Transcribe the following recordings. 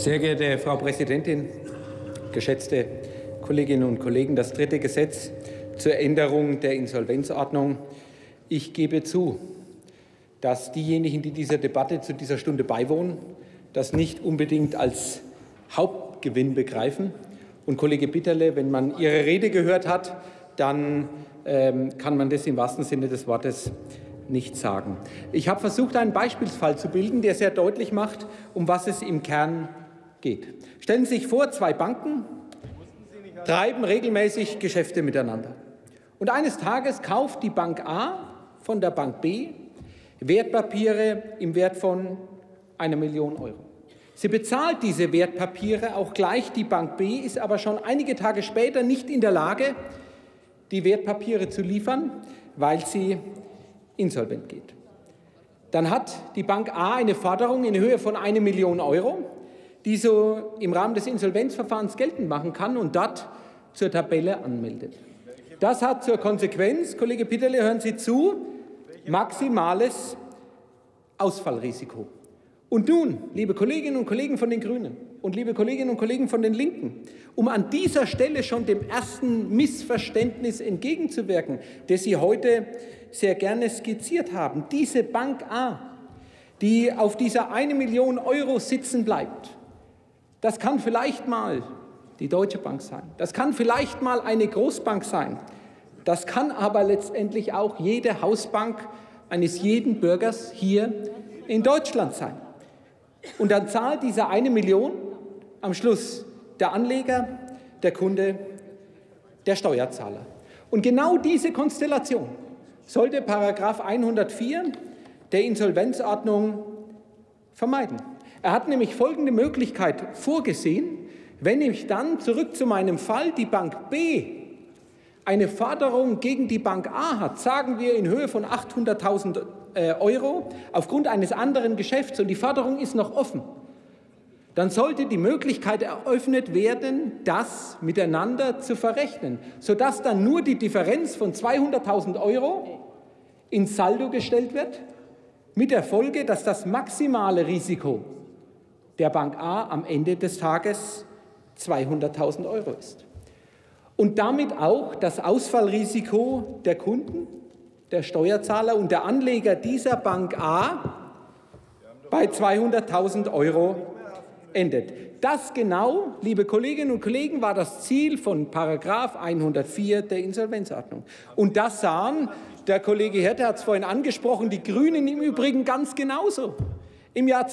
Sehr geehrte Frau Präsidentin, geschätzte Kolleginnen und Kollegen! Das dritte Gesetz zur Änderung der Insolvenzordnung. Ich gebe zu, dass diejenigen, die dieser Debatte zu dieser Stunde beiwohnen, das nicht unbedingt als Hauptgewinn begreifen. Und Kollege Bitterle, wenn man Ihre Rede gehört hat, dann kann man das im wahrsten Sinne des Wortes nicht sagen. Ich habe versucht, einen Beispielsfall zu bilden, der sehr deutlich macht, um was es im Kern geht. Stellen Sie sich vor, zwei Banken treiben regelmäßig Geschäfte miteinander. Und eines Tages kauft die Bank A von der Bank B Wertpapiere im Wert von 1 Million Euro. Sie bezahlt diese Wertpapiere auch gleich. Die Bank B ist aber schon einige Tage später nicht in der Lage, die Wertpapiere zu liefern, weil sie insolvent geht. Dann hat die Bank A eine Forderung in Höhe von 1 Million Euro, die so im Rahmen des Insolvenzverfahrens geltend machen kann und dort zur Tabelle anmeldet. Das hat zur Konsequenz, Kollege Bitterle, hören Sie zu, maximales Ausfallrisiko. Und nun, liebe Kolleginnen und Kollegen von den Grünen und liebe Kolleginnen und Kollegen von den Linken, um an dieser Stelle schon dem ersten Missverständnis entgegenzuwirken, das Sie heute sehr gerne skizziert haben: Diese Bank A, die auf dieser 1 Million Euro sitzen bleibt, das kann vielleicht mal die Deutsche Bank sein, das kann vielleicht mal eine Großbank sein, das kann aber letztendlich auch jede Hausbank eines jeden Bürgers hier in Deutschland sein. Und dann zahlt diese 1 Million am Schluss der Anleger, der Kunde, der Steuerzahler. Und genau diese Konstellation sollte § 104 der Insolvenzordnung vermeiden. Er hat nämlich folgende Möglichkeit vorgesehen: Wenn ich dann, zurück zu meinem Fall, die Bank B eine Forderung gegen die Bank A hat, sagen wir in Höhe von 800.000 Euro aufgrund eines anderen Geschäfts, und die Forderung ist noch offen, dann sollte die Möglichkeit eröffnet werden, das miteinander zu verrechnen, sodass dann nur die Differenz von 200.000 Euro ins Saldo gestellt wird, mit der Folge, dass das maximale Risiko der Bank A am Ende des Tages 200.000 Euro ist. Und damit auch das Ausfallrisiko der Kunden, der Steuerzahler und der Anleger dieser Bank A bei 200.000 Euro endet. Das genau, liebe Kolleginnen und Kollegen, war das Ziel von § 104 der Insolvenzordnung. Und das sahen, der Kollege Hirte hat es vorhin angesprochen, die Grünen im Übrigen ganz genauso. Im Jahr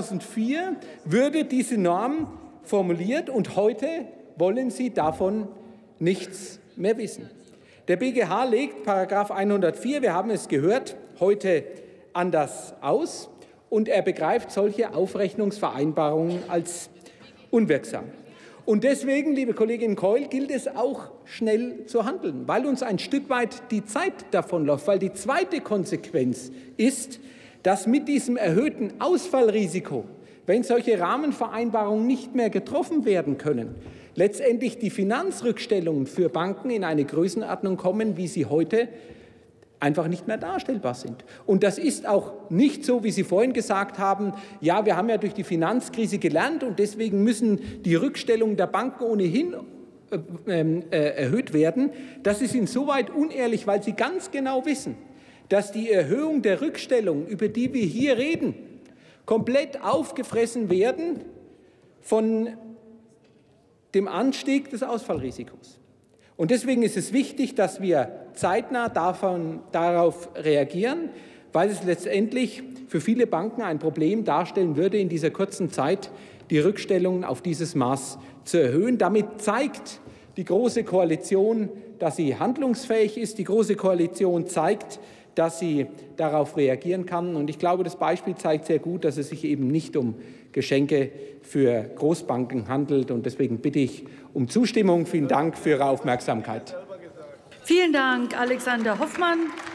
2004 würde diese Norm formuliert, und heute wollen Sie davon nichts mehr wissen. Der BGH legt § 104, wir haben es gehört, heute anders aus, und er begreift solche Aufrechnungsvereinbarungen als unwirksam. Und deswegen, liebe Kollegin Keul, gilt es auch schnell zu handeln, weil uns ein Stück weit die Zeit davonläuft, weil die zweite Konsequenz ist, dass mit diesem erhöhten Ausfallrisiko, wenn solche Rahmenvereinbarungen nicht mehr getroffen werden können, letztendlich die Finanzrückstellungen für Banken in eine Größenordnung kommen, wie sie heute einfach nicht mehr darstellbar sind. Und das ist auch nicht so, wie Sie vorhin gesagt haben, ja, wir haben ja durch die Finanzkrise gelernt und deswegen müssen die Rückstellungen der Banken ohnehin erhöht werden. Das ist insoweit unehrlich, weil Sie ganz genau wissen, dass die Erhöhung der Rückstellungen, über die wir hier reden, komplett aufgefressen werden von dem Anstieg des Ausfallrisikos. Und deswegen ist es wichtig, dass wir zeitnah darauf reagieren, weil es letztendlich für viele Banken ein Problem darstellen würde, in dieser kurzen Zeit die Rückstellungen auf dieses Maß zu erhöhen. Damit zeigt die Große Koalition, dass sie handlungsfähig ist. Die Große Koalition zeigt, dass sie darauf reagieren kann. Und ich glaube, das Beispiel zeigt sehr gut, dass es sich eben nicht um Geschenke für Großbanken handelt. Und deswegen bitte ich um Zustimmung. Vielen Dank für Ihre Aufmerksamkeit. Vielen Dank, Alexander Hoffmann.